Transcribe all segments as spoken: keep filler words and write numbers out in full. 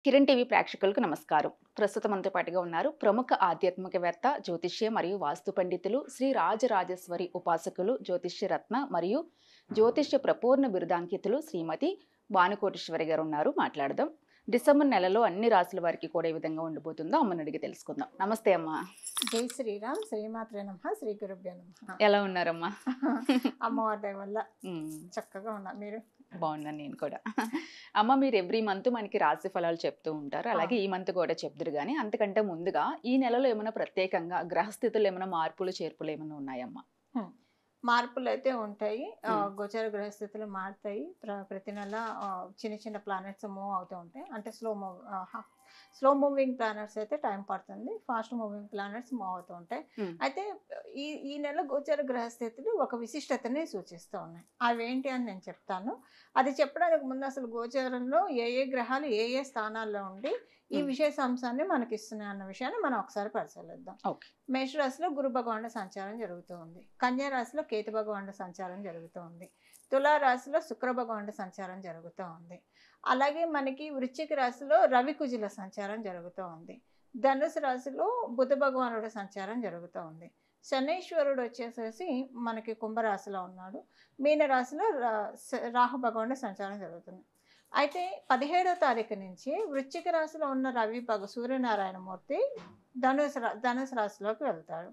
Kiran TV ప్రేక్షకులకు నమస్కారం. ప్రస్తుతం మనతో పాటుగా ఉన్నారు ప్రముఖ ఆధ్యాత్మికవేత్త, జ్యోతిష్య మరియు వాస్తు పండితులు, శ్రీ రాజరాజేశ్వరి ఉపాసకులు, జ్యోతిష్య రత్న మరియు జ్యోతిష్య ప్రపూర్ణ బిరుదాంకితులు శ్రీమతి భానుకోటేశ్వరి గారు ఉన్నారు. మాట్లాడదాం. డిసెంబర్ నెలలో అన్ని రాశుల వారికి కూడా ఏ విధంగా ఉండబోతుందో అమ్మని అడిగి తెలుసుకుందాం. నమస్తే అమ్మా. జై శ్రీరామ్. శ్రీమాత్రే నమః. శ్రీ గురుభ్యో నమః. ఎలా ఉన్నారమ్మా? అమ్మవారి దయ వల్ల చక్కగా ఉన్నా. మీరు? బాగున్నాను నేను కూడా. అమ్మ, మీరు ఎవ్రీ మంత్ మనకి రాశి ఫలాలు చెప్తూ ఉంటారు, అలాగే ఈ మంత్ కూడా చెప్తారు. కానీ అంతకంటే ముందుగా ఈ నెలలో ఏమైనా ప్రత్యేకంగా గ్రహస్థితులు ఏమైనా మార్పులు చేర్పులు ఏమైనా ఉన్నాయమ్మా? మార్పులు అయితే ఉంటాయి. గోచర గ్రహస్థితులు మారుతాయి. ప్రతి నెల చిన్న చిన్న ప్లానెట్స్ మూవ్ అవుతూ ఉంటాయి. అంటే slow move slow moving planets అయితే టైం పడుతుంది. ఫాస్ట్ మూవింగ్ ప్లానెట్స్ మూవ్ అవుతూ ఉంటాయి. అయితే ఈ ఈ నెల గోచర గ్రహస్థితులు ఒక విశిష్టతని సూచిస్తూ ఉన్నాయి. అవేంటి అని నేను చెప్తాను. అది చెప్పడానికి ముందు అసలు గోచరంలో ఏ ఏ గ్రహాలు ఏ ఏ స్థానాల్లో ఉండి ఈ విశేష అంశాన్ని మనకి ఇస్తున్నాయి అన్న విషయాన్ని మనం ఒకసారి పరిశీలిద్దాం. మేషరాశిలో గురు భగవానుడి సంచారం జరుగుతూ ఉంది. కన్యా రాశిలో కేతు భగవానుడి సంచారం జరుగుతూ ఉంది. తులా రాశిలో శుక్ర భగవానుడి సంచారం జరుగుతూ ఉంది. అలాగే మనకి వృశ్చిక రాశిలో రవి కుజుల సంచారం జరుగుతూ ఉంది. ధనుసు రాశిలో బుధ భగవానుడి సంచారం జరుగుతూ ఉంది. శనీశ్వరుడు వచ్చేసేసి మనకి కుంభరాశిలో ఉన్నాడు. మీన రాశిలో రాహు భగవానుడి సంచారం జరుగుతుంది. అయితే పదిహేడో తారీఖు నుంచి వృశ్చిక రాశిలో ఉన్న రవి భగ సూర్యనారాయణమూర్తి ధనుసు రా ధనుసు రాశిలోకి వెళ్తాడు.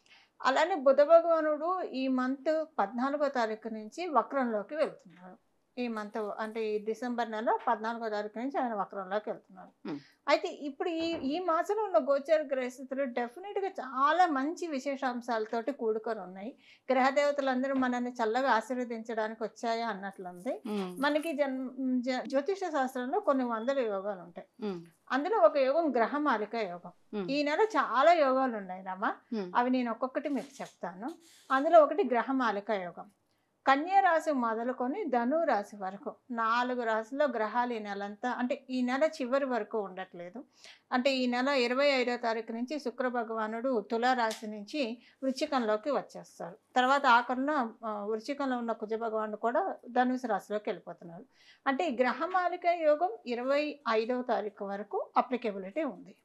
అలానే బుధ భగవానుడు ఈ మంత్ పద్నాలుగో తారీఖు నుంచి వక్రంలోకి వెళ్తున్నాడు. ఈ మంత్ అంటే ఈ డిసెంబర్ నెల పద్నాలుగో తారీఖు నుంచి ఆయన వక్రంలోకి వెళ్తున్నాడు. అయితే ఇప్పుడు ఈ ఈ మాసంలో ఉన్న గోచర గ్రహస్థితులు డెఫినెట్గా చాలా మంచి విశేషాంశాలతోటి కూడుకొని ఉన్నాయి. గ్రహ దేవతలందరూ మనల్ని చల్లగా ఆశీర్వదించడానికి వచ్చాయా అన్నట్లుంది. మనకి జన్ జ్యోతిష శాస్త్రంలో కొన్ని వందల యోగాలు ఉంటాయి. అందులో ఒక యోగం గ్రహమాలిక యోగం. ఈ నెల చాలా యోగాలు ఉన్నాయి రామా. అవి నేను ఒక్కొక్కటి మీకు చెప్తాను. అందులో ఒకటి గ్రహమాలిక యోగం. కన్యా రాశి మొదలుకొని ధను రాశి వరకు నాలుగు రాశిలో గ్రహాలు ఈ నెలంతా అంటే ఈ నెల చివరి వరకు ఉండట్లేదు. అంటే ఈ నెల ఇరవై ఐదో తారీఖు నుంచి శుక్ర భగవానుడు తులారాశి నుంచి వృశ్చికంలోకి వచ్చేస్తాడు. తర్వాత ఆఖరున వృశ్చికంలో ఉన్న కుజ భగవానుడు కూడా ధనుసు రాశిలోకి వెళ్ళిపోతున్నాడు. అంటే ఈ గ్రహమాలిక యోగం ఇరవై ఐదవ తారీఖు వరకు అప్లికేబిలిటీ ఉంది.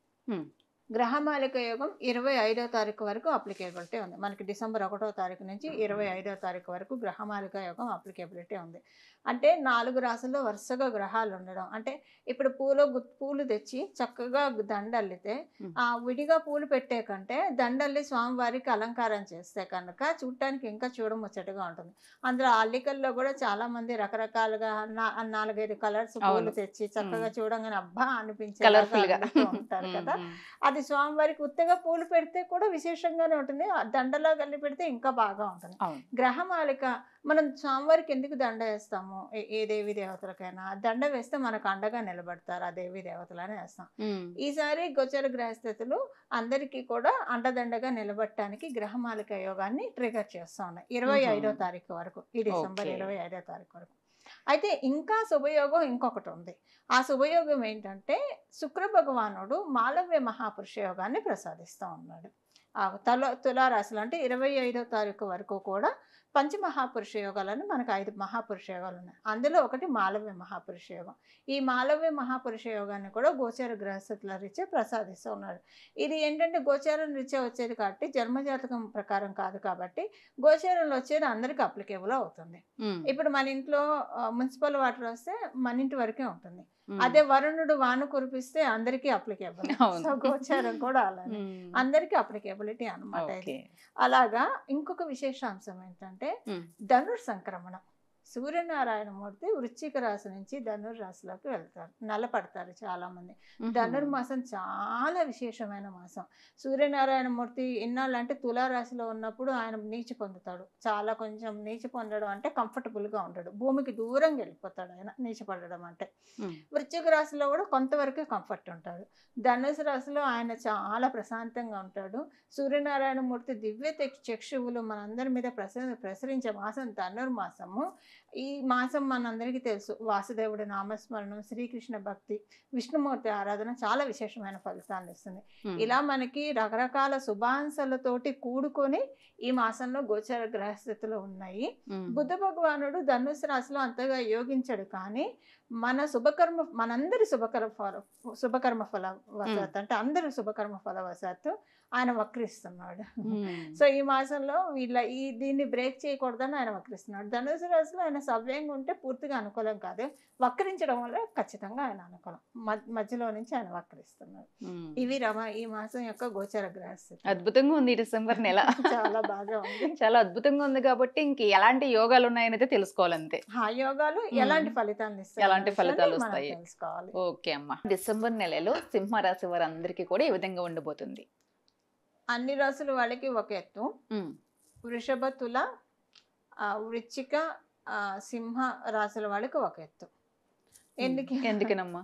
గ్రహమాలిక యోగం ఇరవై ఐదో తారీఖు వరకు అప్లికేబిలిటీ ఉంది. మనకి డిసెంబర్ ఒకటో తారీఖు నుంచి ఇరవై ఐదో తారీఖు వరకు గ్రహమాలిక యోగం అప్లికేబిలిటీ ఉంది. అంటే నాలుగు రాశుల్లో వరుసగా గ్రహాలు ఉండడం. అంటే ఇప్పుడు పూలు పూలు తెచ్చి చక్కగా దండల్లితే ఆ విడిగా పూలు పెట్టే కంటే దండల్లి స్వామివారికి అలంకారం చేస్తే కనుక చూడటానికి ఇంకా చూడముచ్చటగా ఉంటుంది. అందులో అల్లికల్లో కూడా చాలా మంది రకరకాలుగా నాలుగైదు కలర్స్ పూలు తెచ్చి చక్కగా చూడంగానే అబ్బా అనిపించేలాగా ఉంటారు కదా. అది స్వామివారికి ఉత్తగా పూలు పెడితే కూడా విశేషంగానే ఉంటుంది. దండలో కలిపి పెడితే ఇంకా బాగా ఉంటుంది. గ్రహమాలిక మనం స్వామివారికి ఎందుకు దండ వేస్తాము? ఏ దేవి దేవతలకైనా దండ వేస్తే మనకు అండగా నిలబడతారు ఆ దేవి దేవతలని వేస్తాం. ఈసారి గోచర గ్రహస్థితులు అందరికీ కూడా అండదండగా నిలబడటానికి గ్రహమాలిక యోగాన్ని ట్రిగర్ చేస్తా ఉన్నాయి ఇరవై ఐదో తారీఖు వరకు. ఈ డిసెంబర్ ఇరవై ఐదో తారీఖు వరకు. అయితే ఇంకా శుభయోగం ఇంకొకటి ఉంది. ఆ శుభయోగం ఏంటంటే శుక్ర భగవానుడు మాలవ్య మహాపురుష యోగాన్ని ప్రసాదిస్తూ ఉన్నాడు. ఆ తల తులారాశిలో అంటే ఇరవై ఐదో తారీఖు వరకు కూడా పంచమహాపురుష యోగాలని మనకు ఐదు మహాపురుష యోగాలు ఉన్నాయి. అందులో ఒకటి మాలవ్య మహాపురుష యోగం. ఈ మాలవ్య మహాపురుష యోగాన్ని కూడా గోచార గ్రహస్థితుల రీత్యా ప్రసాదిస్తూ ఉన్నాడు. ఇది ఏంటంటే గోచారం రీత్యా వచ్చేది కాబట్టి జన్మజాతకం ప్రకారం కాదు కాబట్టి గోచారంలో వచ్చేది అందరికి అప్లికేబుల్ అవుతుంది. ఇప్పుడు మన ఇంట్లో మున్సిపల్ వాటర్ వస్తే మన ఇంటి వరకే ఉంటుంది. అదే వరుణుడు వాన కురిపిస్తే అందరికీ అప్లికేబుల్. సో గోచారం కూడా అలానే అందరికీ అప్లికేబిలిటీ అనమాట. అలాగా ఇంకొక విశేషాంశం ఏంటంటే ధనుర్ సంక్రమణం. సూర్యనారాయణమూర్తి వృశ్చిక రాశి నుంచి ధనుర్ రాశిలోకి వెళ్తారు. నల్లపడతారు చాలా మంది. ధనుర్మాసం చాలా విశేషమైన మాసం. సూర్యనారాయణమూర్తి ఇన్నాళ్ళు అంటే తులారాశిలో ఉన్నప్పుడు ఆయన నీచి పొందుతాడు. చాలా కొంచెం నీచి పొందడం అంటే కంఫర్టబుల్గా ఉండడు. భూమికి దూరంగా వెళ్ళిపోతాడు ఆయన నీచి పడడం అంటే. వృశ్చిక రాశిలో కూడా కొంతవరకు కంఫర్ట్ ఉంటాడు. ధనుసు రాశిలో ఆయన చాలా ప్రశాంతంగా ఉంటాడు. సూర్యనారాయణమూర్తి దివ్య చక్షువులు మనందరి మీద ప్రస ప్రసరించే మాసం ధనుర్మాసము. ఈ మాసం మనందరికీ తెలుసు, వాసుదేవుడి నామస్మరణం, శ్రీకృష్ణ భక్తి, విష్ణుమూర్తి ఆరాధన చాలా విశేషమైన ఫలితాన్ని ఇస్తుంది. ఇలా మనకి రకరకాల శుభాంశాలతోటి కూడుకొని ఈ మాసంలో గోచర గ్రహస్థితులు ఉన్నాయి. బుద్ధ భగవానుడు ధనుసు రాశిలో అంతగా యోగించాడు, కానీ మన శుభకర్మ మనందరి శుభకర్మ ఫల శుభకర్మ ఫల వశాత్తు అంటే అందరి శుభకర్మ ఫల వశాత్తు ఆయన వక్రిస్తున్నాడు. సో ఈ మాసంలో వీళ్ళ ఈ దీన్ని బ్రేక్ చేయకూడదని ఆయన వక్రిస్తున్నాడు. ధనుసు రాశిలో ఆయన సవ్యంగా ఉంటే పూర్తిగా అనుకూలం కాదు, వక్రించడం వల్ల ఖచ్చితంగా ఆయన అనుకూలం. మధ్యలో నుంచి ఆయన వక్రిస్తున్నాడు. ఇవి రమ ఈ మాసం యొక్క గోచర గ్రహస్థితి. అద్భుతంగా ఉంది డిసెంబర్ నెల. చాలా బాగా ఉంది, చాలా అద్భుతంగా ఉంది. కాబట్టి ఇంక ఎలాంటి యోగాలు ఉన్నాయనేది తెలుసుకోవాలంతే. ఆ యోగాలు ఎలాంటి ఫలితాలు ఇస్తాయి, ఎలాంటి ఫలితాలు వస్తాయి తెలుసుకోవాలి. ఓకే అమ్మా. డిసెంబర్ నెలలో సింహరాశి వారందరికీ కూడా ఈ విధంగా ఉండబోతుంది. అన్ని రాశుల వాళ్ళకి ఒక ఎత్తు. వృషభ, తుల, వృశ్చిక, సింహ రాశుల వాళ్ళకి ఒక ఎత్తు. ఎందుకు ఎందుకనమ్మా?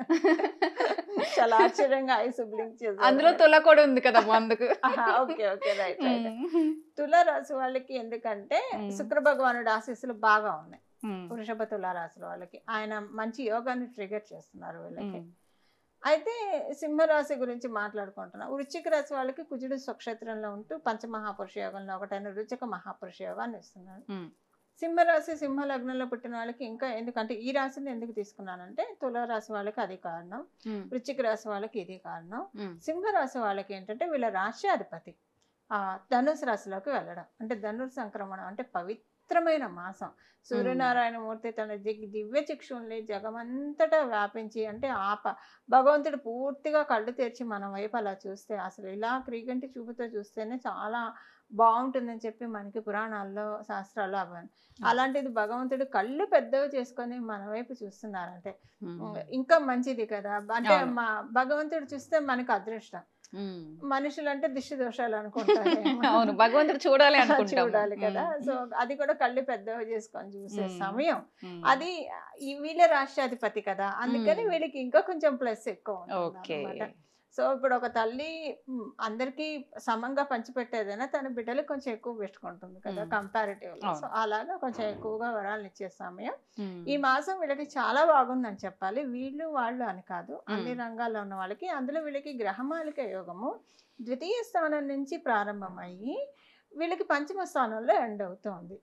చాలా ఆశ్చర్యంగా ఐసు బ్లింక్ చేశారు. అందులో తుల కూడా ఉంది కదా అందుకు. Okay okay right right. తుల రాశి వాళ్ళకి ఎందుకంటే శుక్ర భగవానుడు ఆశీస్సులు బాగా ఉన్నాయి. వృషభ, తుల రాశుల వాళ్ళకి ఆయన మంచి యోగాన్ని ట్రిగర్ చేస్తున్నారు వీళ్ళకి. అయితే సింహరాశి గురించి మాట్లాడుకుంటున్నా. వృశ్చిక రాశి వాళ్ళకి కుజుడు స్వక్షేత్రంలో ఉంటూ పంచమహాపురుష యోగంలో ఒకటైన రుచిక మహాపురుష యోగాన్ని ఇస్తున్నాడు. సింహరాశి సింహ లగ్నంలో పుట్టిన వాళ్ళకి ఇంకా, ఎందుకంటే ఈ రాశిని ఎందుకు తీసుకున్నానంటే తుల రాశి వాళ్ళకి అది కారణం, వృశ్చిక రాశి వాళ్ళకి ఇది కారణం. సింహరాశి వాళ్ళకి ఏంటంటే వీళ్ళ రాశ్యాధిపతి ఆ ధనుసు రాశిలోకి వెళ్ళడం, అంటే ధనుర్ సంక్రమణం అంటే పవిత్రమైన మాసం. సూర్యనారాయణ మూర్తి తన దివ్య చిక్షుల్ని జగమంతటా వ్యాపించి, అంటే ఆప భగవంతుడు పూర్తిగా కళ్ళు తెరిచి మన వైపు అలా చూస్తే, అసలు ఇలా క్రీగంటి చూపుతో చూస్తేనే చాలా బాగుంటుందని చెప్పి మనకి పురాణాల్లో శాస్త్రాల్లో అవ్వను. అలాంటిది భగవంతుడు కళ్ళు పెద్దవి చేసుకొని మన వైపు చూస్తున్నారంటే ఇంకా మంచిది కదా. అంటే మా భగవంతుడు చూస్తే మనకు అదృష్టం. మనుషులు అంటే దిష్టి దోషాలు అనుకుంటారు, అవును భగవంతుడు చూడాలి చూడాలి కదా. సో అది కూడా కళ్ళు పెద్దవి చేసుకొని చూసే సమయం అది. వీళ్ళ రాష్ట్రాధిపతి కదా, అందుకని వీళ్ళకి ఇంకా కొంచెం ప్లస్ ఎక్కువ ఉంటుంది. సో ఇప్పుడు ఒక తల్లి అందరికి సమంగా పంచిపెట్టేదైనా తన బిడ్డలకు కొంచెం ఎక్కువ పెట్టుకుంటుంది కదా కంపారిటివ్లీ. సో అలాగా కొంచెం ఎక్కువగా వరాలు ఇచ్చే సమయం ఈ మాసం వీళ్ళకి చాలా బాగుందని చెప్పాలి. వీళ్ళు వాళ్ళు అని కాదు, అన్ని రంగాల్లో ఉన్న వాళ్ళకి. అందులో వీళ్ళకి గ్రహమాలిక యోగము ద్వితీయ స్థానం నుంచి ప్రారంభమయ్యి వీళ్ళకి పంచమ స్థానంలో ఎండ్ అవుతుంది.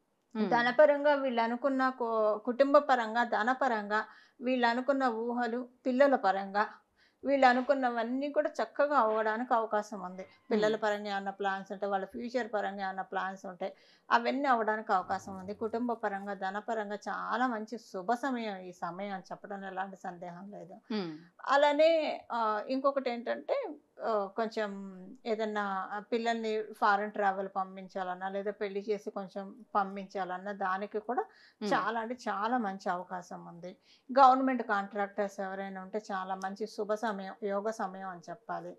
ధనపరంగా వీళ్ళు అనుకున్న కుటుంబ పరంగా, ధనపరంగా వీళ్ళు అనుకున్న ఊహలు, పిల్లల పరంగా వీళ్ళు అనుకున్నవన్నీ కూడా చక్కగా అవ్వడానికి అవకాశం ఉంది. పిల్లల పరంగా ఏమన్నా ప్లాన్స్ ఉంటాయి, వాళ్ళ ఫ్యూచర్ పరంగా ఏమన్నా ప్లాన్స్ ఉంటాయి, అవన్నీ అవ్వడానికి అవకాశం ఉంది. కుటుంబ పరంగా, ధనపరంగా చాలా మంచి శుభ సమయం ఈ సమయం అని చెప్పడం ఎలాంటి సందేహం లేదు. అలానే ఇంకొకటి ఏంటంటే కొంచెం ఏదన్నా పిల్లల్ని ఫారెన్ ట్రావెల్ పంపించాలన్నా లేదా పెళ్లి చేసి కొంచెం పంపించాలన్నా దానికి కూడా చాలా అంటే చాలా మంచి అవకాశం ఉంది. గవర్నమెంట్ కాంట్రాక్టర్స్ ఎవరైనా ఉంటే చాలా మంచి శుభ సమయం, యోగ సమయం అని చెప్పాలి.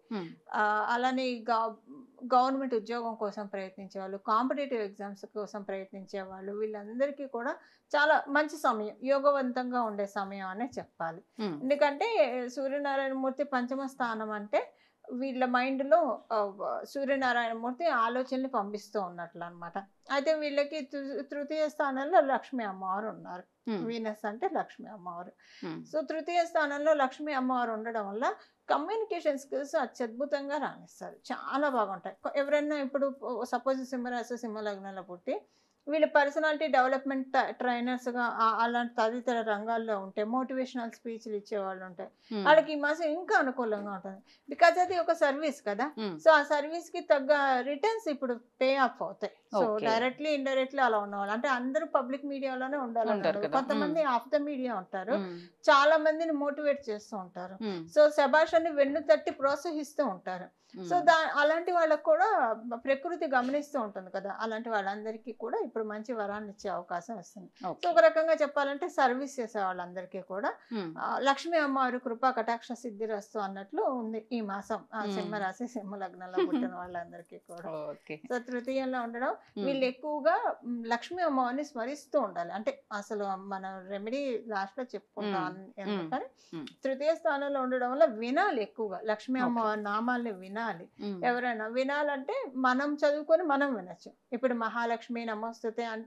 అలానే గవర్నమెంట్ ఉద్యోగం కోసం ప్రయత్నించే వాళ్ళు, కాంపిటేటివ్ ఎగ్జామ్స్ కోసం ప్రయత్నించే వాళ్ళు, వీళ్ళందరికీ కూడా చాలా మంచి సమయం, యోగవంతంగా ఉండే సమయం అనే చెప్పాలి. ఎందుకంటే సూర్యనారాయణ మూర్తి పంచమ స్థానం అంటే వీళ్ళ మైండ్లో సూర్యనారాయణమూర్తి ఆలోచనలు పంపిస్తూ ఉన్నట్లు అనమాట. అయితే వీళ్ళకి తృతీయ స్థానంలో లక్ష్మీ అమ్మవారు ఉన్నారు. వీనస్ అంటే లక్ష్మీ అమ్మవారు. సో తృతీయ స్థానంలో లక్ష్మీ అమ్మవారు ఉండడం వల్ల కమ్యూనికేషన్ స్కిల్స్ అత్యద్భుతంగా రాణిస్తారు, చాలా బాగుంటాయి. ఎవరైనా ఇప్పుడు సపోజ్ సింహరాశి సింహ లగ్నంలో పుట్టి వీళ్ళు పర్సనాలిటీ డెవలప్మెంట్ ట్రైనర్స్గా అలాంటి తదితర రంగాల్లో ఉంటే, మోటివేషనల్ స్పీచ్లు ఇచ్చేవాళ్ళు ఉంటాయి, వాళ్ళకి ఈ మాసం ఇంకా అనుకూలంగా ఉంటుంది. బికాజ్ అది ఒక సర్వీస్ కదా. సో ఆ సర్వీస్ కి తగ్గ రిటర్న్స్ ఇప్పుడు పే ఆఫ్ అవుతాయి. సో డైరెక్ట్లీ ఇండైరెక్ట్లీ అలా ఉన్నవాళ్ళు, అంటే అందరూ పబ్లిక్ మీడియాలోనే ఉండాలంటారు, కొంతమంది ఆఫ్ ద మీడియా ఉంటారు, చాలా మందిని మోటివేట్ చేస్తూ ఉంటారు. సో శభాష్ అని వెన్ను తట్టి ప్రోత్సహిస్తూ ఉంటారు. సో దా అలాంటి వాళ్ళకు కూడా ప్రకృతి గమనిస్తూ ఉంటుంది కదా, అలాంటి వాళ్ళందరికీ కూడా ఇప్పుడు మంచి వరాన్ని ఇచ్చే అవకాశం వస్తుంది. సో ఒక రకంగా చెప్పాలంటే సర్వీస్ చేసే వాళ్ళందరికీ కూడా లక్ష్మీ అమ్మవారి కృపా కటాక్ష సిద్ధి రస్తు అన్నట్లు ఉంది ఈ మాసం సింహరాశి సింహ లగ్నంలో పుట్టిన వాళ్ళందరికీ కూడా. సో తృతీయంలో ఉండడం వీళ్ళు ఎక్కువగా లక్ష్మీ అమ్మవారిని స్మరిస్తూ ఉండాలి. అంటే అసలు మనం రెమెడీ లాస్ట్ లో చెప్పుకుంటాం, ఎందుకని తృతీయ స్థానంలో ఉండడం వల్ల వినాలి, ఎక్కువగా లక్ష్మీ అమ్మవారి నామాల్ని వినాలి. ఎవరైనా వినాలంటే మనం చదువుకొని మనం వినొచ్చు. ఇప్పుడు మహాలక్ష్మి నమోస్తుతే అంటే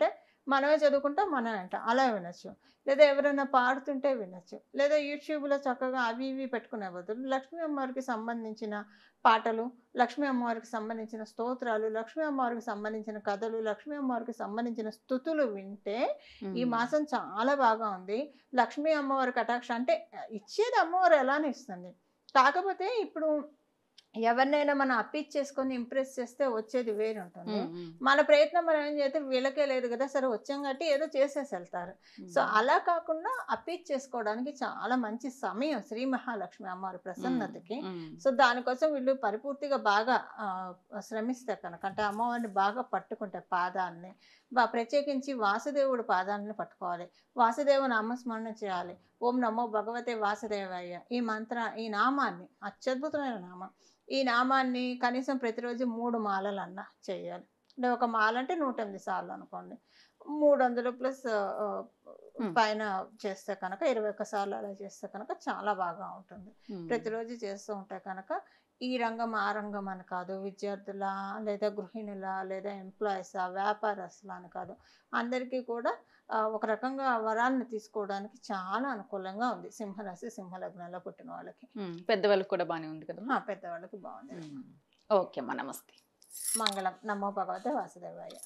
మనమే చదువుకుంటాం, మనమే వింటాం, అలా వినొచ్చు. లేదా ఎవరైనా పాడుతుంటే వినొచ్చు. లేదా యూట్యూబ్లో చక్కగా అవి ఇవి పెట్టుకునే బదులు లక్ష్మీ అమ్మవారికి సంబంధించిన పాటలు, లక్ష్మీ అమ్మవారికి సంబంధించిన స్తోత్రాలు, లక్ష్మీ అమ్మవారికి సంబంధించిన కథలు, లక్ష్మీ అమ్మవారికి సంబంధించిన స్తుతులు వింటే ఈ ఉమ్, మాసం చాలా బాగా ఉంది. లక్ష్మీ అమ్మవారి కటాక్ష అంటే ఇచ్చేది అమ్మవారు ఎలానే ఇస్తుంది. కాకపోతే ఇప్పుడు ఎవరినైనా మనం అప్పిచ్చేసుకొని ఇంప్రెస్ చేస్తే వచ్చేది వేరు ఉంటుంది. ఉమ్, ఉమ్, మన ప్రయత్నం మనం ఏం చేస్తే వీళ్ళకే లేదు కదా, సరే వచ్చాం కాబట్టి ఏదో చేసేసి వెళ్తారు. సో ఉమ్, అలా కాకుండా అప్పిచ్చేసుకోవడానికి చాలా మంచి సమయం శ్రీ మహాలక్ష్మి అమ్మవారి ప్రసన్నతకి. ఉమ్, సో దానికోసం వీళ్ళు పరిపూర్తిగా బాగా ఆ, శ్రమిస్తే కనుక, అంటే అమ్మవారిని బాగా పట్టుకుంటే పాదాన్ని బా ప్రత్యేకించి వాసుదేవుడు పాదాలను పట్టుకోవాలి. వాసుదేవ నామస్మరణ చేయాలి. ఓం నమో భగవతే వాసుదేవాయ ఈ మంత్ర ఈ నామాన్ని, అత్యద్భుతమైన నామం, ఈ నామాన్ని కనీసం ప్రతిరోజు మూడు మాలలన్నా చేయాలి. అంటే ఒక మాల అంటే నూట ఎనిమిది సార్లు అనుకోండి. మూడు వందలు ప్లస్ ఉమ్, పైన చేస్తే కనుక ఇరవై ఒక్క సార్లు అలా చేస్తే కనుక చాలా బాగా ఉంటుంది. ఉమ్, ప్రతిరోజు చేస్తూ ఉంటే కనుక ఈ రంగం ఆ రంగం అని కాదు, విద్యార్థుల లేదా గృహిణుల లేదా ఎంప్లాయీసా వ్యాపారస్తుల అని కాదు, అందరికీ కూడా ఆ, ఒక రకంగా వరాలను తీసుకోవడానికి చాలా అనుకూలంగా ఉంది సింహరాశి సింహలగ్నంలో పుట్టిన వాళ్ళకి. ఉమ్, పెద్దవాళ్ళకి కూడా బాగానే ఉంది కదా. ఆ, పెద్దవాళ్ళకి బాగుంది. ఓకే అమ్మా, నమస్తే. మంగళం. నమో భగవతే వాసుదేవాయ.